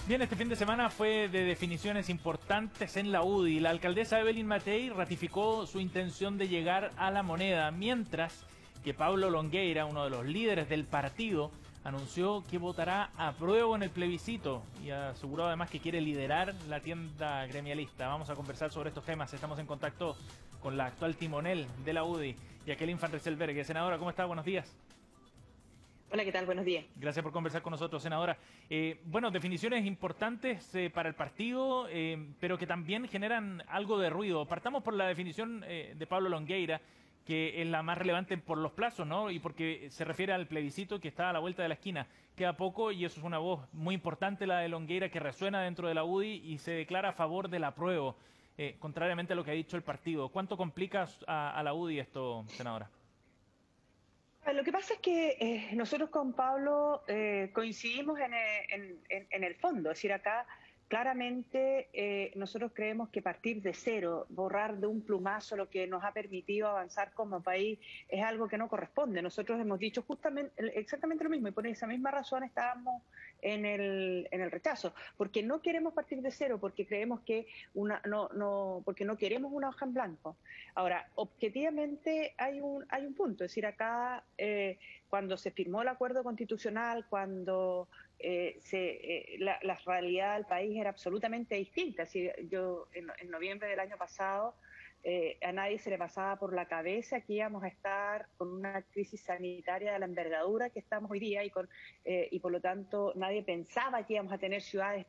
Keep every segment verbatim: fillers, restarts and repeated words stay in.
Bien, este fin de semana fue de definiciones importantes en la U D I. La alcaldesa Evelyn Matei ratificó su intención de llegar a la moneda, mientras que Pablo Longueira, uno de los líderes del partido, anunció que votará a prueba en el plebiscito y aseguró además que quiere liderar la tienda gremialista. Vamos a conversar sobre estos temas. Estamos en contacto con la actual timonel de la U D I, Jacqueline Van Rysselberghe. Senadora, ¿cómo está? Buenos días. Hola, ¿qué tal? Buenos días. Gracias por conversar con nosotros, senadora. Eh, bueno, definiciones importantes eh, para el partido, eh, pero que también generan algo de ruido. Partamos por la definición eh, de Pablo Longueira, que es la más relevante por los plazos, ¿no? Y porque se refiere al plebiscito que está a la vuelta de la esquina. Queda poco y eso es una voz muy importante, la de Longueira, que resuena dentro de la U D I y se declara a favor del apruebo, eh, contrariamente a lo que ha dicho el partido. ¿Cuánto complica a, a la U D I esto, senadora? Lo que pasa es que eh, nosotros con Pablo eh, coincidimos en, en, en, en el fondo, es decir, acá claramente eh, nosotros creemos que partir de cero, borrar de un plumazo lo que nos ha permitido avanzar como país es algo que no corresponde. Nosotros hemos dicho justamente exactamente lo mismo y por esa misma razón estábamos en el, en el rechazo, porque no queremos partir de cero, porque creemos que una, no, no, porque no queremos una hoja en blanco. Ahora, objetivamente hay un, hay un punto, es decir, acá eh, cuando se firmó el acuerdo constitucional, cuando eh, se, eh, la, la realidad del país era absolutamente distinta. Así, yo en, en noviembre del año pasado eh, a nadie se le pasaba por la cabeza que íbamos a estar con una crisis sanitaria de la envergadura que estamos hoy día y, con, eh, y por lo tanto nadie pensaba que íbamos a tener ciudades.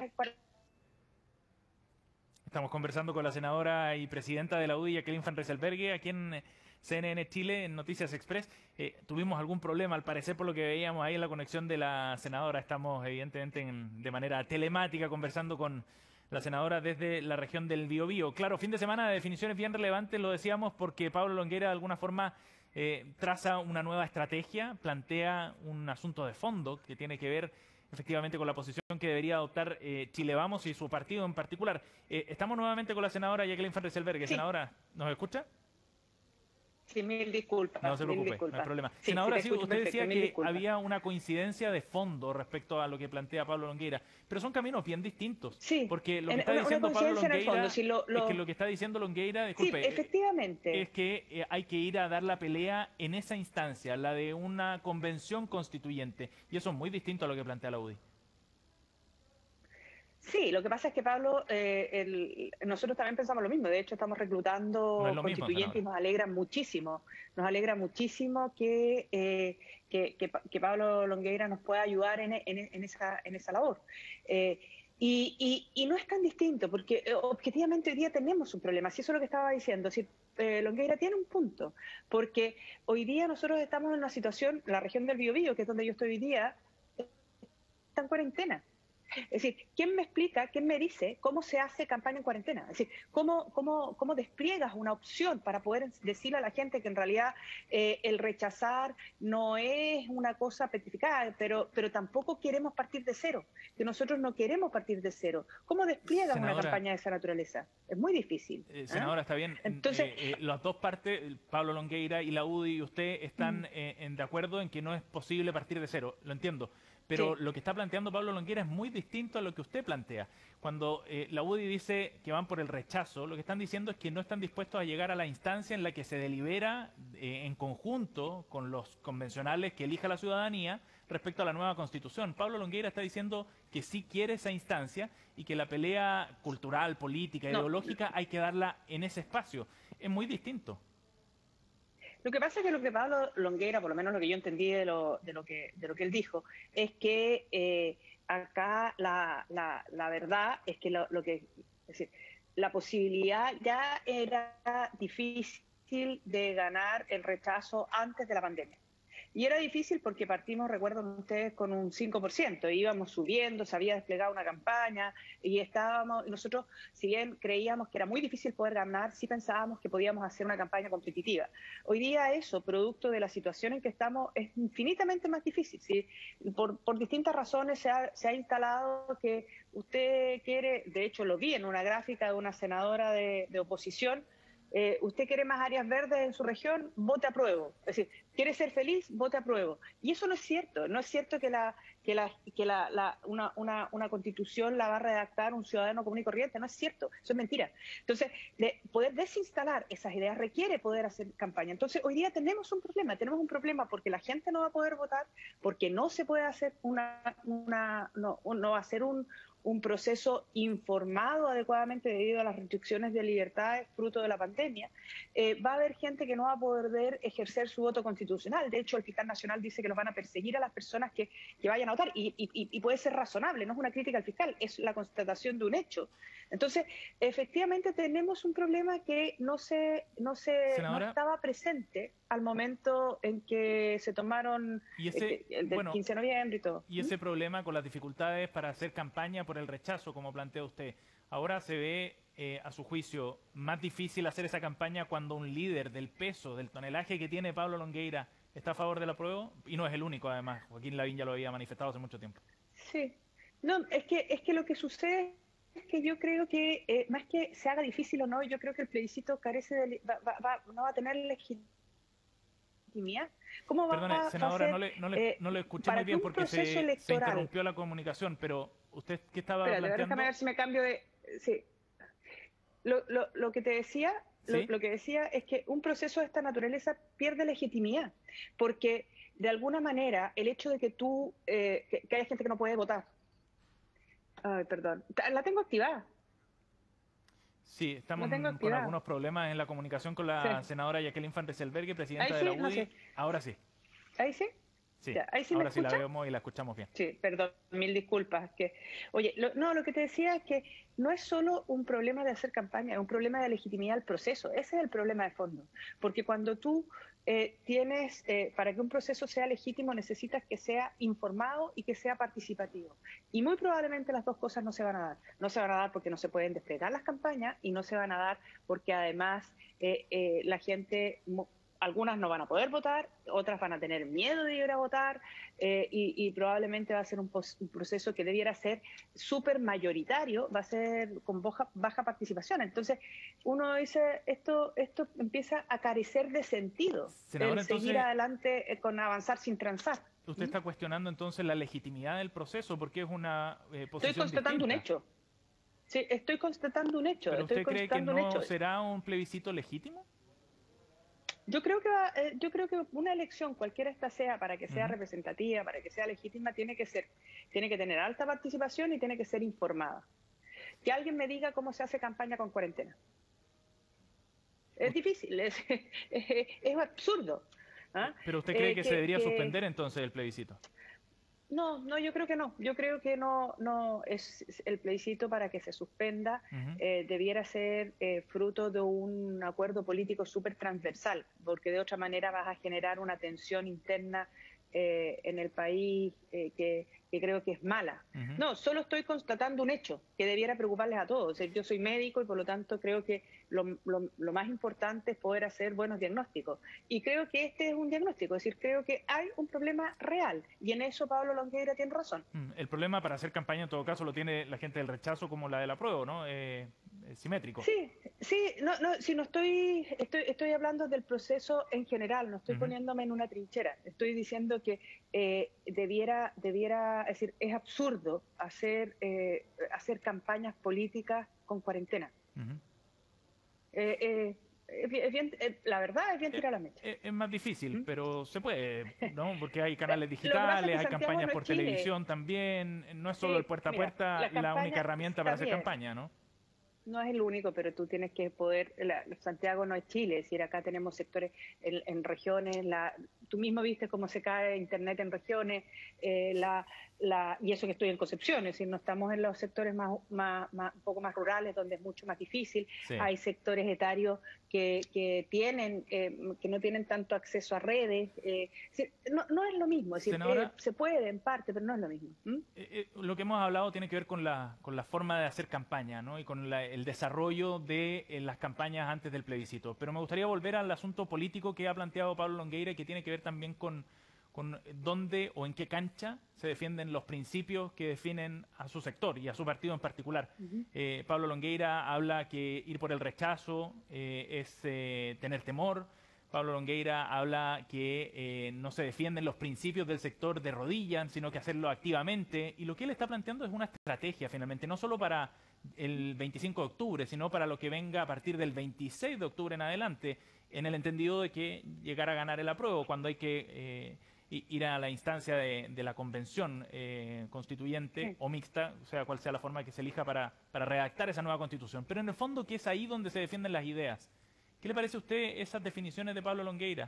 Estamos conversando con la senadora y presidenta de la U D I, Jacqueline Van Rysselberghe, aquí en C N N Chile, en Noticias Express. Eh, tuvimos algún problema, al parecer, por lo que veíamos ahí en la conexión de la senadora. Estamos, evidentemente, en, de manera telemática conversando con la senadora desde la región del Biobío. Claro, fin de semana de definiciones bien relevantes, lo decíamos, porque Pablo Longueira, de alguna forma, eh, traza una nueva estrategia, plantea un asunto de fondo que tiene que ver efectivamente con la posición que debería adoptar eh, Chile Vamos y su partido en particular. Eh, estamos nuevamente con la senadora Jacqueline Van Rysselberghe. Sí. Senadora, ¿nos escucha? Sí, mil disculpas. No se preocupe, no hay problema. Sí, senadora, sí, usted perfecto, decía que disculpas. había una coincidencia de fondo respecto a lo que plantea Pablo Longueira, pero son caminos bien distintos. Sí, porque lo que en, está una, diciendo una Pablo Longueira fondo, si lo, lo... es que lo que está diciendo Longueira, disculpe, sí, efectivamente. es que eh, hay que ir a dar la pelea en esa instancia, la de una convención constituyente, y eso es muy distinto a lo que plantea la U D I. Sí, lo que pasa es que Pablo, eh, el, nosotros también pensamos lo mismo. De hecho, estamos reclutando no es lo constituyentes mismo, y nos alegra muchísimo. Nos alegra muchísimo que, eh, que, que, que Pablo Longueira nos pueda ayudar en, en, en, esa, en esa labor. Eh, y, y, y no es tan distinto, porque eh, objetivamente hoy día tenemos un problema. Si eso es lo que estaba diciendo, si eh, Longueira tiene un punto, porque hoy día nosotros estamos en una situación, la región del Biobío, que es donde yo estoy hoy día, está en cuarentena. Es decir, ¿quién me explica, quién me dice cómo se hace campaña en cuarentena? Es decir, ¿cómo, cómo, cómo despliegas una opción para poder decirle a la gente que en realidad eh, el rechazar no es una cosa petrificada, pero, pero tampoco queremos partir de cero, que nosotros no queremos partir de cero? ¿Cómo despliegas senadora, una campaña de esa naturaleza? Es muy difícil. Eh, senadora, ¿eh? Está bien. Entonces, eh, eh, las dos partes, Pablo Longueira y la U D I y usted, están eh, en, de acuerdo en que no es posible partir de cero, lo entiendo. Pero sí, lo que está planteando Pablo Longueira es muy distinto a lo que usted plantea. Cuando eh, la U D I dice que van por el rechazo, lo que están diciendo es que no están dispuestos a llegar a la instancia en la que se delibera eh, en conjunto con los convencionales que elija la ciudadanía respecto a la nueva Constitución. Pablo Longueira está diciendo que sí quiere esa instancia y que la pelea cultural, política, no, ideológica hay que darla en ese espacio. Es muy distinto. Lo que pasa es que lo que Pablo Longueira, por lo menos lo que yo entendí de lo, de lo, que, de lo que él dijo, es que eh, acá la, la, la verdad es que lo, lo que, es decir, la posibilidad ya era difícil de ganar el rechazo antes de la pandemia. Y era difícil porque partimos, recuerdan ustedes, con un cinco por ciento, íbamos subiendo, se había desplegado una campaña y estábamos, nosotros, si bien creíamos que era muy difícil poder ganar, sí pensábamos que podíamos hacer una campaña competitiva. Hoy día eso, producto de la situación en que estamos, es infinitamente más difícil. ¿Sí? Por, por distintas razones se ha, se ha instalado que usted quiere, de hecho lo vi en una gráfica de una senadora de, de oposición, Eh, usted quiere más áreas verdes en su región, vote apruebo. Es decir, quiere ser feliz, vote apruebo. Y eso no es cierto. No es cierto que, la, que, la, que la, la, una, una, una constitución la va a redactar un ciudadano común y corriente. No es cierto. Eso es mentira. Entonces, de poder desinstalar esas ideas requiere poder hacer campaña. Entonces, hoy día tenemos un problema. Tenemos un problema porque la gente no va a poder votar, porque no se puede hacer una, una no, no va a ser un un proceso informado adecuadamente debido a las restricciones de libertades fruto de la pandemia, eh, va a haber gente que no va a poder ejercer su voto constitucional. De hecho, el fiscal nacional dice que los van a perseguir a las personas que, que vayan a votar y, y, y puede ser razonable, no es una crítica al fiscal, es la constatación de un hecho. Entonces, efectivamente tenemos un problema que no, se, no, se, no estaba presente al momento en que se tomaron y ese, eh, el del bueno, quince de noviembre y todo. Y ese ¿Mm? problema con las dificultades para hacer campaña por el rechazo, como plantea usted, ahora se ve, eh, a su juicio, más difícil hacer esa campaña cuando un líder del peso, del tonelaje que tiene Pablo Longueira, está a favor del apruebo, y no es el único, además. Joaquín Lavín ya lo había manifestado hace mucho tiempo. Sí. No, es que, es que lo que sucede es que yo creo que, eh, más que se haga difícil o no, yo creo que el plebiscito carece de... Va, va, va, no va a tener legitimidad. ¿Cómo va Perdone, a, senadora, va a no le, no le, eh, no le escuché muy bien porque se, se interrumpió la comunicación, pero usted, ¿qué estaba Espérate, planteando? déjame ver si me cambio de... Sí. Lo, lo, lo que te decía, ¿Sí? lo, lo que decía es que un proceso de esta naturaleza pierde legitimidad, porque de alguna manera el hecho de que tú, eh, que, que haya gente que no puede votar, ay, perdón, la tengo activada. Sí, estamos con algunos problemas en la comunicación con la sí. senadora Jacqueline Van Rysselberghe, presidenta sí, de la U D I. No sé. Ahora sí. ¿Ahí sí? Sí, ya, ¿ahí sí ahora me sí la vemos y la escuchamos bien. Sí, perdón, mil disculpas. Que, oye, lo, no, lo que te decía es que no es solo un problema de hacer campaña, es un problema de legitimidad del proceso. Ese es el problema de fondo. Porque cuando tú eh, tienes, eh, para que un proceso sea legítimo, necesitas que sea informado y que sea participativo. Y muy probablemente las dos cosas no se van a dar. No se van a dar porque no se pueden desplegar las campañas y no se van a dar porque además eh, eh, la gente... Algunas no van a poder votar, otras van a tener miedo de ir a votar eh, y, y probablemente va a ser un, un proceso que debiera ser súper mayoritario, va a ser con baja, baja participación. Entonces, uno dice, esto, esto empieza a carecer de sentido, Senadora, el seguir entonces, adelante eh, con avanzar sin transar. ¿Usted ¿Mm? está cuestionando entonces la legitimidad del proceso? Porque es una eh, posición Estoy constatando distinta. un hecho. Sí, estoy constatando un hecho. ¿Pero usted estoy cree que no será un plebiscito legítimo? Yo creo que va, eh, yo creo que una elección, cualquiera esta sea, para que sea uh-huh. representativa, para que sea legítima, tiene que ser, tiene que tener alta participación y tiene que ser informada. Que alguien me diga cómo se hace campaña con cuarentena. Es difícil, es, es, es absurdo. ¿Ah? ¿Pero usted cree eh, que, que se debería que... suspender entonces el plebiscito? No, no, yo creo que no. Yo creo que no, no es el plebiscito para que se suspenda. Uh-huh. eh, debiera ser eh, fruto de un acuerdo político súper transversal, porque de otra manera vas a generar una tensión interna eh, en el país eh, que, que creo que es mala. Uh-huh. No, solo estoy constatando un hecho que debiera preocuparles a todos. O sea, yo soy médico y por lo tanto creo que lo, lo, lo más importante es poder hacer buenos diagnósticos. Y creo que este es un diagnóstico, es decir, creo que hay un problema real y en eso Pablo Longueira tiene razón. El problema para hacer campaña en todo caso lo tiene la gente del rechazo como la del apruebo, ¿no? Eh, es simétrico. Sí, sí, no, no, si no estoy, estoy, estoy hablando del proceso en general, no estoy uh-huh. poniéndome en una trinchera, estoy diciendo que eh, debiera, debiera, es decir, es absurdo hacer, eh, hacer campañas políticas con cuarentena. Uh-huh. eh, eh, es bien, es bien, eh, la verdad es bien tirar la mecha. Es, es más difícil, ¿Mm? pero se puede, ¿no? Porque hay canales digitales, hay Santiago campañas no por Chile. televisión también, no es solo sí, el puerta a puerta mira, la, la única herramienta para hacer bien. campaña, ¿no? No es el único, pero tú tienes que poder, la, Santiago no es Chile, es decir, acá tenemos sectores en, en regiones, la, tú mismo viste cómo se cae internet en regiones, eh, la, la, y eso que estoy en Concepción, es decir, no estamos en los sectores más, más, más un poco más rurales, donde es mucho más difícil, sí. Hay sectores etarios que, que tienen, eh, que no tienen tanto acceso a redes, eh, es decir, no, no es lo mismo, es decir, eh, se puede en parte, pero no es lo mismo. ¿Mm? Eh, eh, lo que hemos hablado tiene que ver con la, con la forma de hacer campaña, ¿no? Y con la, el desarrollo de eh, las campañas antes del plebiscito. Pero me gustaría volver al asunto político que ha planteado Pablo Longueira y que tiene que ver también con, con dónde o en qué cancha se defienden los principios que definen a su sector y a su partido en particular. Uh-huh. eh, Pablo Longueira habla que ir por el rechazo eh, es eh, tener temor. Pablo Longueira habla que eh, no se defienden los principios del sector de rodillas, sino que hacerlo activamente. Y lo que él está planteando es una estrategia, finalmente, no solo para el veinticinco de octubre, sino para lo que venga a partir del veintiséis de octubre en adelante, en el entendido de que llegar a ganar el apruebo cuando hay que eh, ir a la instancia de, de la convención eh, constituyente sí. o mixta, o sea, cual sea la forma que se elija para, para redactar esa nueva constitución. Pero en el fondo, que es ahí donde se defienden las ideas. ¿Qué le parece a usted esas definiciones de Pablo Longueira?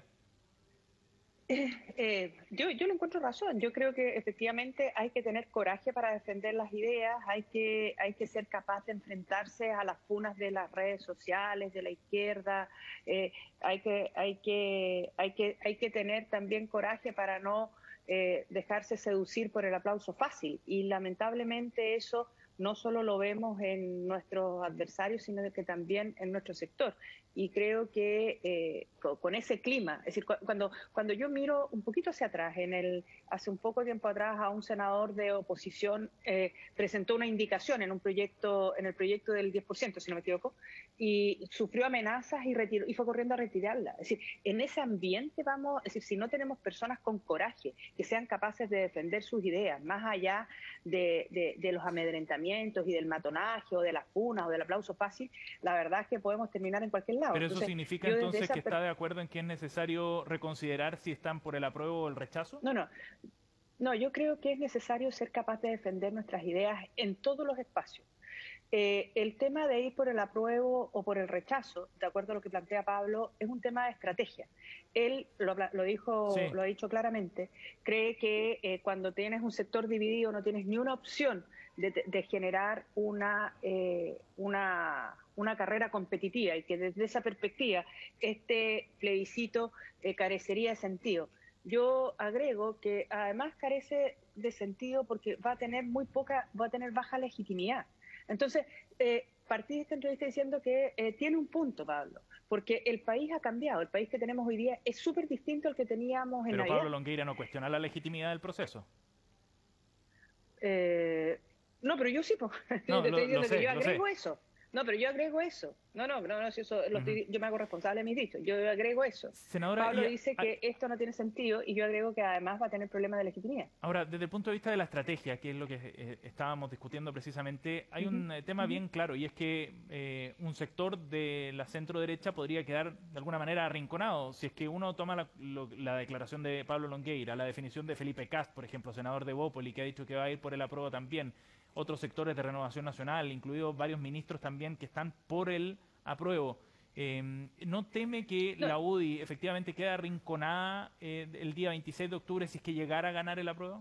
Eh, eh, yo, yo le encuentro razón. Yo creo que efectivamente hay que tener coraje para defender las ideas, hay que, hay que ser capaz de enfrentarse a las punas de las redes sociales, de la izquierda, eh, hay, que, hay, que, hay, que, hay que tener también coraje para no eh, dejarse seducir por el aplauso fácil. Y lamentablemente eso no solo lo vemos en nuestros adversarios, sino que también en nuestro sector. Y creo que eh, con ese clima, es decir, cuando, cuando yo miro un poquito hacia atrás, en el, hace un poco tiempo atrás a un senador de oposición eh, presentó una indicación en un proyecto, en el proyecto del diez por ciento, si no me equivoco, y sufrió amenazas y, retiró, y fue corriendo a retirarla. Es decir, en ese ambiente vamos, es decir, si no tenemos personas con coraje, que sean capaces de defender sus ideas, más allá de, de, de los amedrentamientos y del matonaje o de las punas o del aplauso fácil, la verdad es que podemos terminar en cualquier lado. Pero eso entonces, significa entonces que está de acuerdo en que es necesario reconsiderar si están por el apruebo o el rechazo. No, no. No, yo creo que es necesario ser capaz de defender nuestras ideas en todos los espacios. Eh, el tema de ir por el apruebo o por el rechazo, de acuerdo a lo que plantea Pablo, es un tema de estrategia. Él lo, lo dijo, sí. lo ha dicho claramente, cree que eh, cuando tienes un sector dividido no tienes ni una opción de, de generar una, eh, una, una carrera competitiva y que desde esa perspectiva este plebiscito eh, carecería de sentido. Yo agrego que además carece de sentido porque va a tener muy poca, va a tener baja legitimidad. Entonces, eh, partí de esta entrevista diciendo que eh, tiene un punto, Pablo, porque el país ha cambiado, el país que tenemos hoy día es súper distinto al que teníamos en Pero Navidad. Pablo Longueira no cuestiona la legitimidad del proceso. Eh, no, pero yo sí, pues. No, te lo, estoy diciendo lo sé, que yo agrego sé. eso. No, pero yo agrego eso. No, no, no, no si eso lo estoy, uh-huh. yo me hago responsable de mis dichos. Yo agrego eso. Senadora, Pablo y, dice que a, esto no tiene sentido y yo agrego que además va a tener problemas de legitimidad. Ahora, desde el punto de vista de la estrategia, que es lo que eh, estábamos discutiendo precisamente, hay uh-huh. un eh, tema uh-huh. bien claro y es que eh, un sector de la centro derecha podría quedar de alguna manera arrinconado. Si es que uno toma la, lo, la declaración de Pablo Longueira, la definición de Felipe Kast, por ejemplo, senador de Bópoli, que ha dicho que va a ir por el apruebo también. Otros sectores de Renovación Nacional, incluidos varios ministros también que están por el apruebo. Eh, ¿No teme que no. la U D I efectivamente quede arrinconada eh, el día veintiséis de octubre si es que llegara a ganar el apruebo?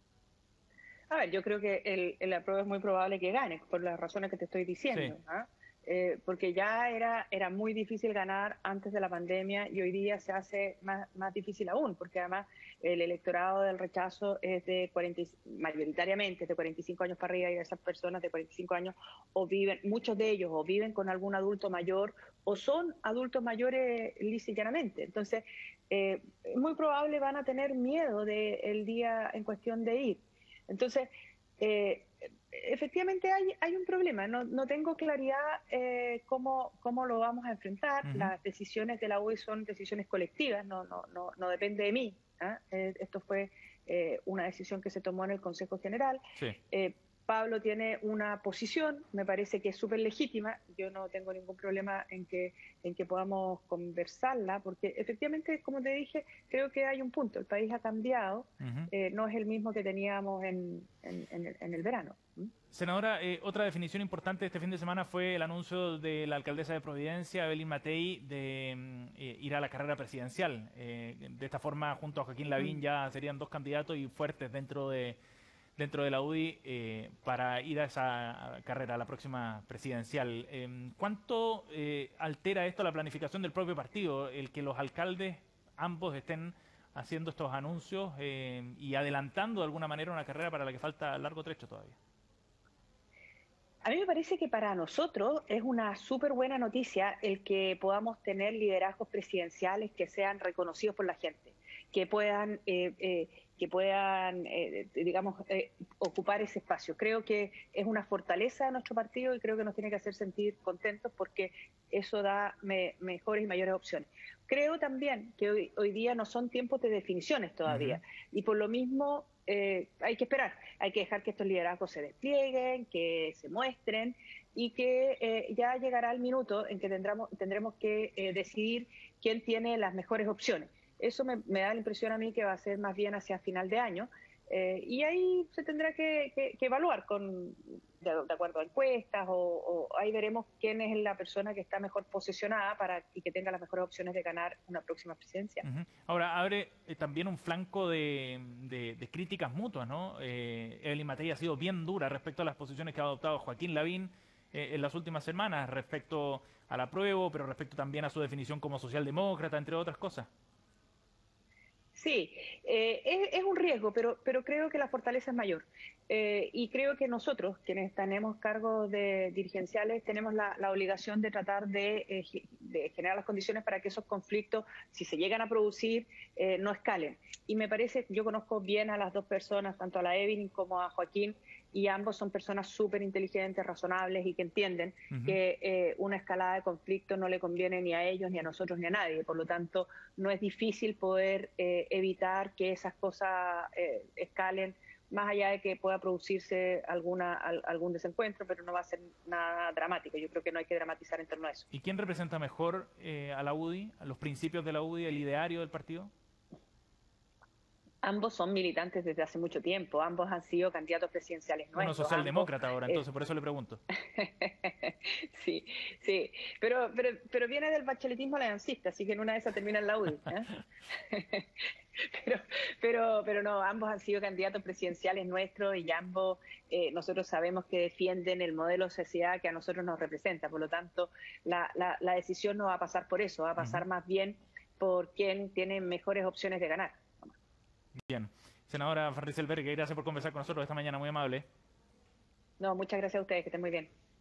A ver, yo creo que el, el apruebo es muy probable que gane, por las razones que te estoy diciendo. Sí. ¿eh? Eh, porque ya era, era muy difícil ganar antes de la pandemia y hoy día se hace más, más difícil aún, porque además el electorado del rechazo es de cuarenta, mayoritariamente es de cuarenta y cinco años para arriba y esas personas de cuarenta y cinco años o viven, muchos de ellos o viven con algún adulto mayor o son adultos mayores lisa y llanamente. Entonces, eh, es muy probable van a tener miedo del día en cuestión de ir. Entonces, eh, efectivamente hay, hay un problema, no, no tengo claridad eh, cómo, cómo lo vamos a enfrentar. Uh-huh. Las decisiones de la U D I son decisiones colectivas, no, no, no, no depende de mí. ¿eh? Eh, esto fue eh, una decisión que se tomó en el Consejo General. Sí. Eh, Pablo tiene una posición, me parece que es súper legítima, yo no tengo ningún problema en que, en que podamos conversarla, porque efectivamente, como te dije, creo que hay un punto, el país ha cambiado, uh-huh. eh, no es el mismo que teníamos en, en, en, el, en el verano. ¿Mm? Senadora, eh, otra definición importante este fin de semana fue el anuncio de la alcaldesa de Providencia, Evelyn Matei, de eh, ir a la carrera presidencial. Eh, de esta forma, junto a Joaquín Lavín, uh-huh. ya serían dos candidatos y fuertes dentro de... dentro de la U D I eh, para ir a esa carrera, a la próxima presidencial. Eh, ¿Cuánto eh, altera esto la planificación del propio partido, el que los alcaldes ambos estén haciendo estos anuncios eh, y adelantando de alguna manera una carrera para la que falta largo trecho todavía? A mí me parece que para nosotros es una súper buena noticia el que podamos tener liderazgos presidenciales que sean reconocidos por la gente, que puedan, eh, eh, que puedan eh, digamos, eh, ocupar ese espacio. Creo que es una fortaleza de nuestro partido y creo que nos tiene que hacer sentir contentos porque eso da me, mejores y mayores opciones. Creo también que hoy, hoy día no son tiempos de definiciones todavía uh-huh. y por lo mismo eh, hay que esperar, hay que dejar que estos liderazgos se desplieguen, que se muestren y que eh, ya llegará el minuto en que tendremos, tendremos que eh, decidir quién tiene las mejores opciones. Eso me, me da la impresión a mí que va a ser más bien hacia final de año eh, y ahí se tendrá que, que, que evaluar con, de, de acuerdo a encuestas o, o ahí veremos quién es la persona que está mejor posicionada para y que tenga las mejores opciones de ganar una próxima presidencia. Uh-huh. Ahora, abre eh, también un flanco de, de, de críticas mutuas, ¿no? Eh, Evelyn Matei ha sido bien dura respecto a las posiciones que ha adoptado Joaquín Lavín eh, en las últimas semanas respecto al apruebo, pero respecto también a su definición como socialdemócrata, entre otras cosas. Sí, eh, es, es un riesgo, pero, pero creo que la fortaleza es mayor. Eh, y creo que nosotros, quienes tenemos cargos de dirigenciales, tenemos la, la obligación de tratar de, eh, de generar las condiciones para que esos conflictos, si se llegan a producir, eh, no escalen. Y me parece, yo conozco bien a las dos personas, tanto a la Evelyn como a Joaquín, y ambos son personas súper inteligentes, razonables y que entienden uh-huh. que eh, una escalada de conflicto no le conviene ni a ellos, ni a nosotros, ni a nadie. Por lo tanto, no es difícil poder eh, evitar que esas cosas eh, escalen, más allá de que pueda producirse alguna, al, algún desencuentro, pero no va a ser nada dramático. Yo creo que no hay que dramatizar en torno a eso. ¿Y quién representa mejor eh, a la U D I, a los principios de la U D I, el ideario del partido? Ambos son militantes desde hace mucho tiempo, ambos han sido candidatos presidenciales nuestros. Uno socialdemócrata ambos, ahora, entonces eh, por eso le pregunto. sí, sí, pero, pero, pero viene del bacheletismo aliancista, así que en una de esas termina en la U D I. ¿eh? pero, pero, pero no, ambos han sido candidatos presidenciales nuestros y ambos eh, nosotros sabemos que defienden el modelo de sociedad que a nosotros nos representa, por lo tanto la, la, la decisión no va a pasar por eso, va a pasar uh-huh. más bien por quien tiene mejores opciones de ganar. Bien. Senadora Van Rysselberghe, gracias por conversar con nosotros esta mañana, muy amable. No, muchas gracias a ustedes, que estén muy bien.